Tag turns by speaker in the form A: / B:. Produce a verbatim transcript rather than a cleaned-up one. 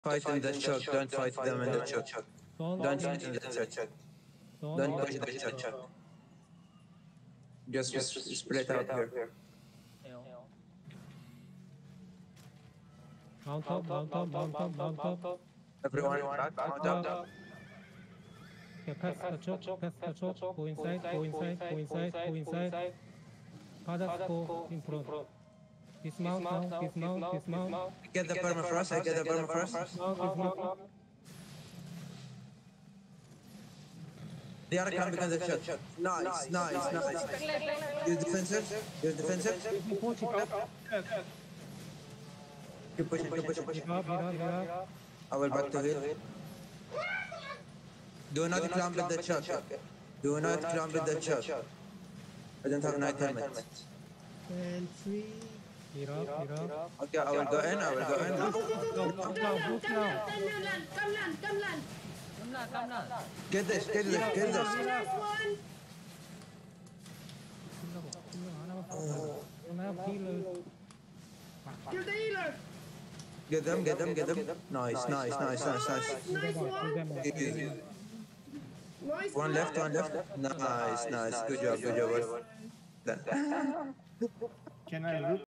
A: fight in the choke. Don't fight them in the choke.
B: Don't,
A: Don't fight in the choke.
B: don't,
A: Don't push the choke. Just s- split out here.
B: Mount up, mount up, mount up, mount up.
A: Everyone back, mount up.
B: Okay, pass the choke, pass the choke. Go inside, go inside, go inside, go inside. Others go in front. Dismount now, dismount, dismount.
A: Get the permafrost. I get the permafrost.
B: Dismount, dismount.
A: They are coming on the choke. Nice, nice, nice. Use defensive. Use defensive.
B: Push it up.
A: Keep pushing, keep pushing, pushing.
B: Get up, get up, get up.
A: I will back to heal. Do not climb with the choke. Do not climb with the choke. I don't have night helmet.
B: And three. Get up, get up.
A: Okay, I will go in, I will go in.
B: Move now, move now.
C: Come land, come land.
A: Get this, get this, get this.
C: Last one.
B: Don't have healer.
C: Kill the healer.
A: Get them, get them, get them. Nice, nice, nice, nice, nice.
C: Nice one.
A: Easy.
C: Nice
A: One left, one left. Nice, nice. Good job, good job. Done.
D: Can I look?